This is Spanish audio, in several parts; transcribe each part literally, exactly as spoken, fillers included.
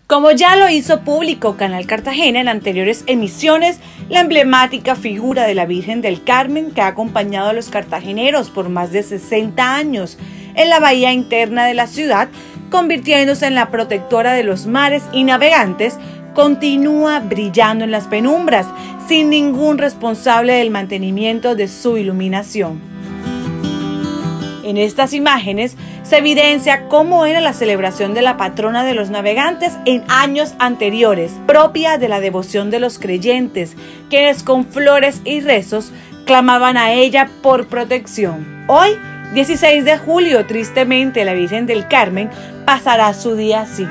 Como ya lo hizo público Canal Cartagena en anteriores emisiones, la emblemática figura de la Virgen del Carmen, que ha acompañado a los cartageneros por más de sesenta años en la bahía interna de la ciudad, convirtiéndose en la protectora de los mares y navegantes, continúa brillando en las penumbras, sin ningún responsable del mantenimiento de su iluminación. En estas imágenes se evidencia cómo era la celebración de la patrona de los navegantes en años anteriores, propia de la devoción de los creyentes, quienes con flores y rezos clamaban a ella por protección. Hoy, dieciséis de julio, tristemente la Virgen del Carmen pasará su día así.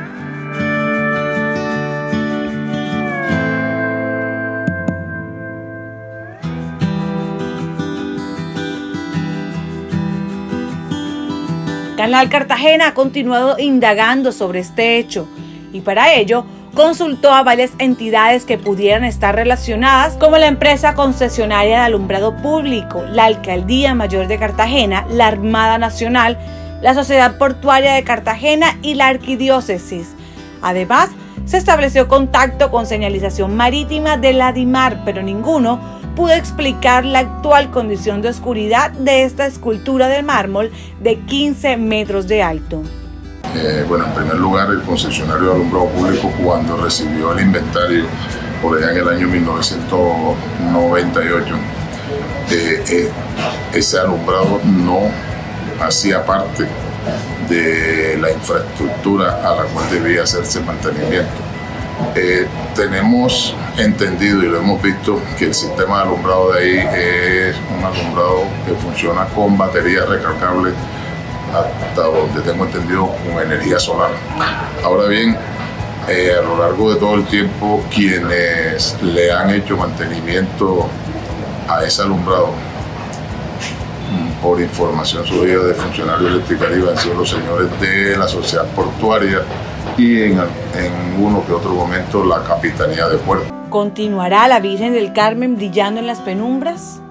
Canal Cartagena ha continuado indagando sobre este hecho y para ello consultó a varias entidades que pudieran estar relacionadas, como la empresa concesionaria de alumbrado público, la Alcaldía Mayor de Cartagena, la Armada Nacional, la Sociedad Portuaria de Cartagena y la Arquidiócesis. Además, se estableció contacto con Señalización Marítima de la DIMAR, pero ninguno pudo explicar la actual condición de oscuridad de esta escultura de mármol de quince metros de alto. Eh, bueno, en primer lugar, el concesionario de alumbrado público, cuando recibió el inventario por allá en el año mil novecientos noventa y ocho, eh, eh, ese alumbrado no hacía parte de la infraestructura a la cual debía hacerse mantenimiento. Eh, tenemos entendido y lo hemos visto que el sistema de alumbrado de ahí es un alumbrado que funciona con baterías recargables, hasta donde tengo entendido con energía solar. Ahora bien, eh, a lo largo de todo el tiempo, quienes le han hecho mantenimiento a ese alumbrado, por información surgida de funcionarios electricarios, han sido los señores de la Sociedad Portuaria y en, en uno que otro momento la Capitanía de Puerto. ¿Continuará la Virgen del Carmen brillando en las penumbras?